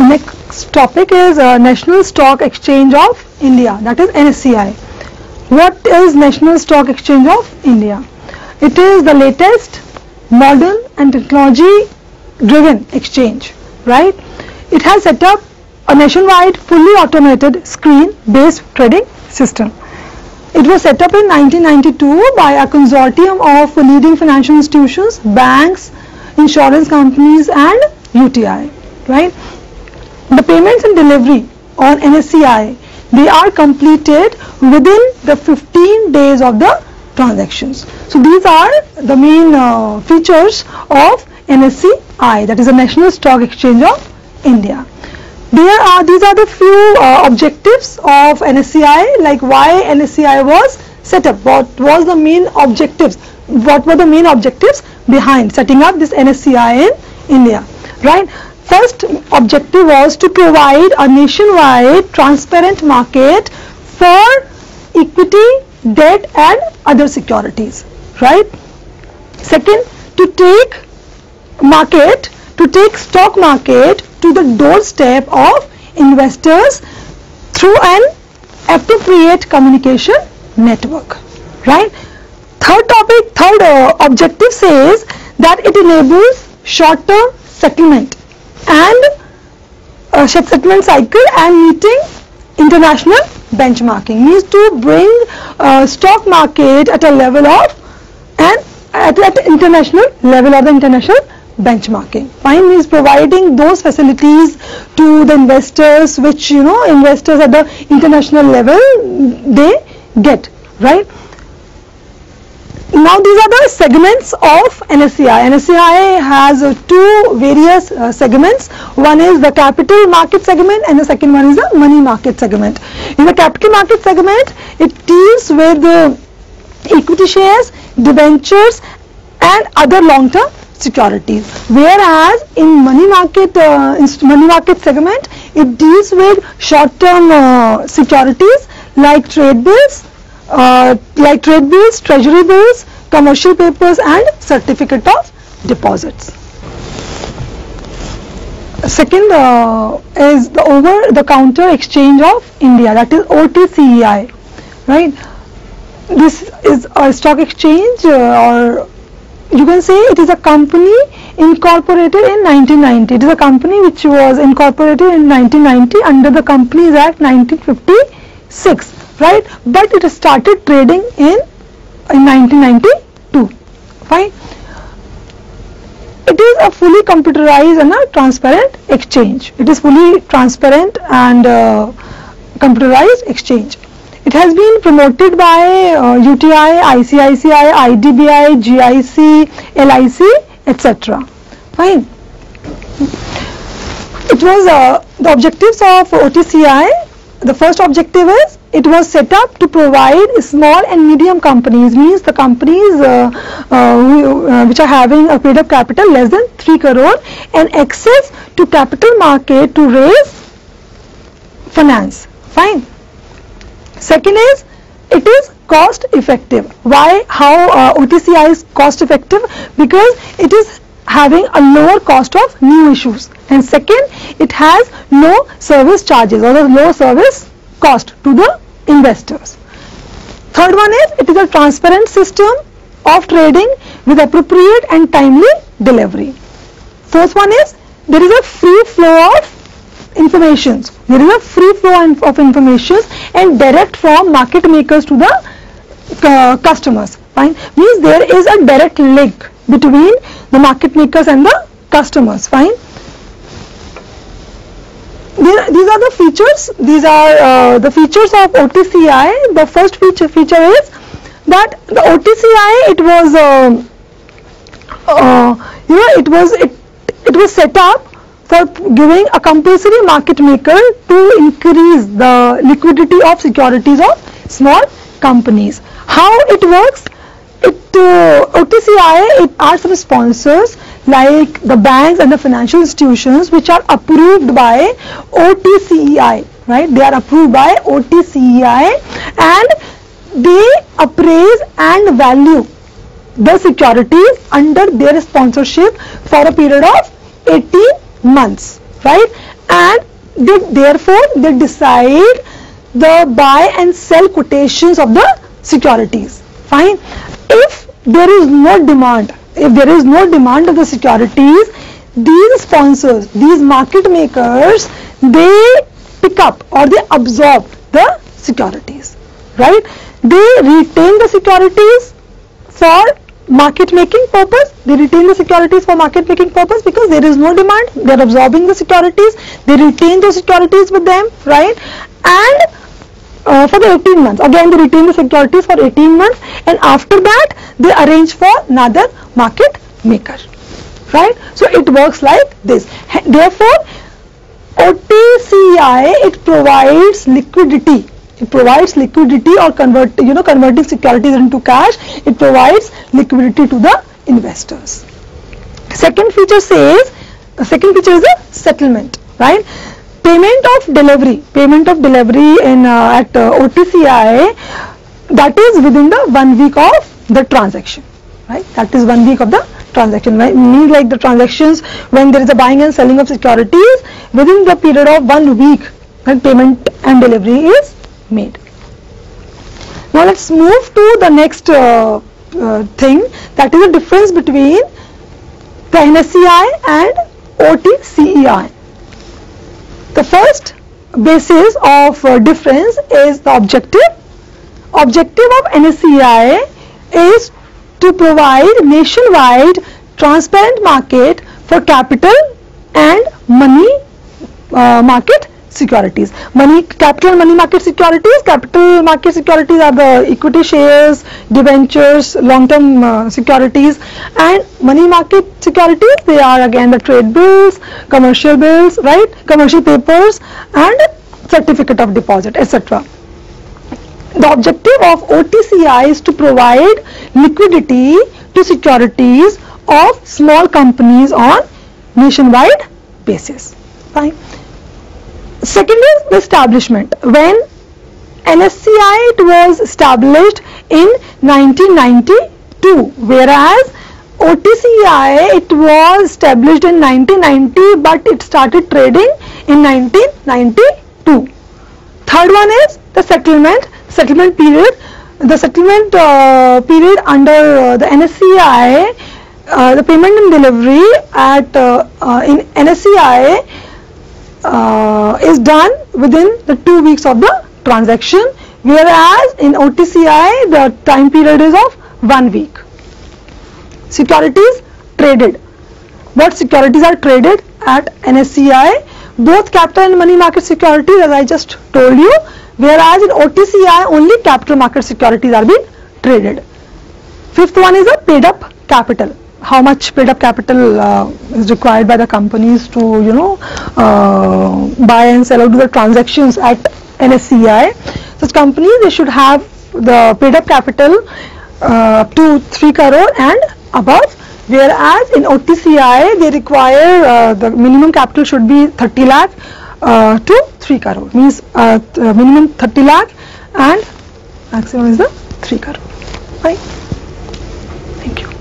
next topic is National Stock Exchange of India, that is NSCI. What is National Stock Exchange of India? It is the latest, modern and technology driven exchange, right? It has set up a nationwide fully automated screen based trading system. It was set up in 1992 by a consortium of leading financial institutions, banks, insurance companies and UTI, right? The payments and delivery on NSCI, they are completed within the 15 days of the transactions. So these are the main features of NSCI, that is the National Stock Exchange of India. These are the few objectives of NSCI, like why NSCI was set up, what was the main objectives, what were the main objectives behind setting up this NSCI in India, right? First objective was to provide a nationwide transparent market for equity, debt and other securities, right? Second, to take stock market to the doorstep of investors through an appropriate communication network, right? Third objective says that it enables short-term settlement and settlement cycle and meeting international benchmarking, means to bring stock market at a level of at international level of the international benchmarking. Fine, means providing those facilities to the investors which investors at the international level they get, right? Now these are the segments of NSCI. NSCI has two various segments. One is the capital market segment and the second one is the money market segment. In the capital market segment, it deals with equity shares, debentures and other long-term securities, whereas in money market segment, it deals with short-term securities like trade bills, treasury bills, commercial papers and certificate of deposits. Second is the over-the-counter exchange of India, that is OTCEI, right? This is a stock exchange, or you can say it is a company incorporated in 1990. It is a company which was incorporated in 1990 under the Companies Act 1956. Right, but it started trading in 1992. Fine. It is a fully computerized and a transparent exchange. It is fully transparent and computerized exchange. It has been promoted by UTI, ICICI, IDBI, GIC, LIC, etc. Fine. It was the objectives of OTCI. The first objective is it was set up to provide small and medium companies, means the companies which are having a paid up capital less than 3 crore and access to capital market to raise finance. Fine. Second is it is cost effective. Why? How OTCI is cost effective? Because it is having a lower cost of new issues, and second, it has no service charges or the low service cost to the investors. Third one is it is a transparent system of trading with appropriate and timely delivery. Fourth one is there is a free flow of information. There is a free flow of information and direct from market makers to the customers. Fine, means there is a direct link between the market makers and the customers. Fine. These are the features. These are the features of OTCI. The first feature is that the OTCI it was set up for giving a compulsory market maker to increase the liquidity of securities of small companies. How it works? OTCI, it are some sponsors like the banks and the financial institutions which are approved by OTCEI, right? They are approved by OTCEI and they appraise and value the securities under their sponsorship for a period of 18 months, right? and therefore they decide the buy and sell quotations of the securities. Fine. If there is no demand, of the securities, these sponsors, these market makers, they pick up or they absorb the securities, right? They retain the securities for market making purpose. They retain the securities for market making purpose because there is no demand. They are absorbing the securities. They retain those securities with them, right? And for the 18 months, again they retain the securities for 18 months, and after that they arrange for another market maker, right? So it works like this. Therefore, OTCI, it provides liquidity. It provides liquidity or converting securities into cash. It provides liquidity to the investors. Second feature is a settlement, right? Payment of delivery in at OTCI, that is within the 1 week of the transaction, right? That is 1 week of the transaction. Right? Means like the transactions when there is a buying and selling of securities, within the period of 1 week, right, payment and delivery is made. Now let's move to the next thing, that is the difference between the NSCI and OTCEI. The first basis of difference is the objective. Objective of NSCI is to provide nationwide transparent market for capital and money market securities. Capital and money market securities. Capital market securities are the equity shares, debentures, long-term securities, and money market securities, they are again the trade bills, commercial bills, right? Commercial papers and certificate of deposit, etc. The objective of OTCI is to provide liquidity to securities of small companies on nationwide basis. Fine. Second is the establishment. When NSCI was established in 1992, whereas OTCI it was established in 1990, but it started trading in 1992. Third one is the settlement period. The settlement period under the NSCI, the payment and delivery at in NSCI is done within the 2 weeks of the transaction, whereas in OTCI the time period is of 1 week. Securities traded. What securities are traded at NSCI? Both capital and money market securities, as I just told you, whereas in OTCI only capital market securities are being traded. Fifth one is a paid up capital. How much paid up capital is required by the companies to buy and sell or do the transactions at NSCI. Such companies, they should have the paid up capital up to 3 crore and above, whereas in OTCI they require the minimum capital should be 30 lakh to 3 crore, means minimum 30 lakh and maximum is the 3 crore. Right? Thank you.